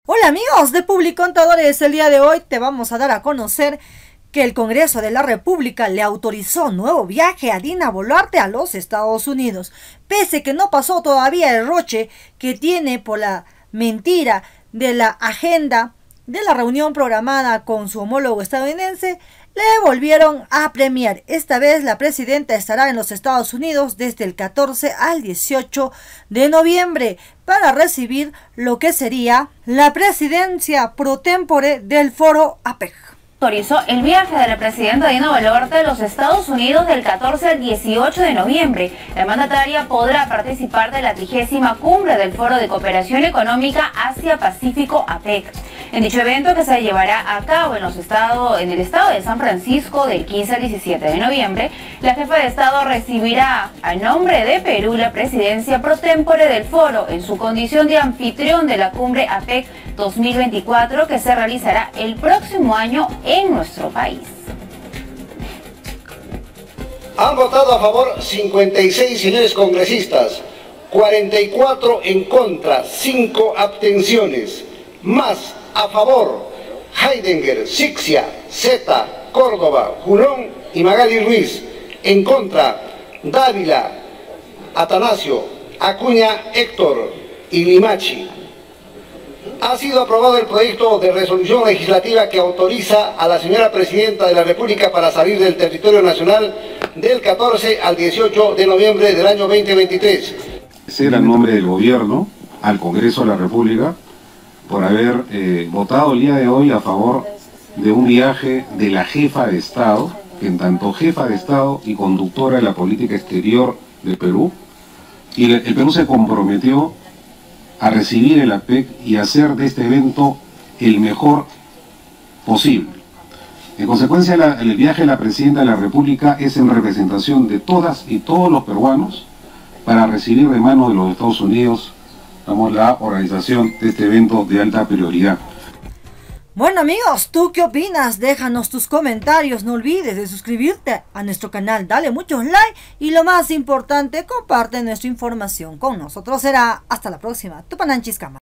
Hola amigos de Publicontadores, el día de hoy te vamos a dar a conocer que el Congreso de la República le autorizó nuevo viaje a Dina Boluarte a los Estados Unidos, pese que no pasó todavía el roche que tiene por la mentira de la agenda de la reunión programada con su homólogo estadounidense. Le volvieron a premiar. Esta vez la presidenta estará en los Estados Unidos desde el 14 al 18 de noviembre para recibir lo que sería la presidencia pro tempore del foro APEC. Autorizó el viaje de la presidenta Dina Boluarte a los Estados Unidos del 14 al 18 de noviembre. La mandataria podrá participar de la 30ª cumbre del Foro de Cooperación Económica Asia-Pacífico APEC. En dicho evento, que se llevará a cabo en el estado de San Francisco del 15 al 17 de noviembre, la jefa de Estado recibirá a nombre de Perú la presidencia pro tempore del foro en su condición de anfitrión de la cumbre APEC 2024 que se realizará el próximo año en nuestro país. Han votado a favor 56 señores congresistas, 44 en contra, 5 abstenciones. Más a favor, Heidinger, Sixia, Zeta, Córdoba, Julón y Magali Ruiz. En contra, Dávila, Atanasio, Acuña, Héctor y Limachi. Ha sido aprobado el proyecto de resolución legislativa que autoriza a la señora Presidenta de la República para salir del territorio nacional del 14 al 18 de noviembre del año 2023. Agradecer en nombre del Gobierno al Congreso de la República por haber votado el día de hoy a favor de un viaje de la jefa de Estado, que en tanto jefa de Estado y conductora de la política exterior de Perú, y el Perú se comprometió a recibir el APEC y hacer de este evento el mejor posible. En consecuencia, el viaje de la Presidenta de la República es en representación de todas y todos los peruanos para recibir de manos de los Estados Unidos la organización de este evento de alta prioridad. Bueno amigos, ¿tú qué opinas? Déjanos tus comentarios, no olvides de suscribirte a nuestro canal, dale muchos likes y lo más importante, comparte nuestra información con nosotros. Será hasta la próxima. Tupananchis Kama.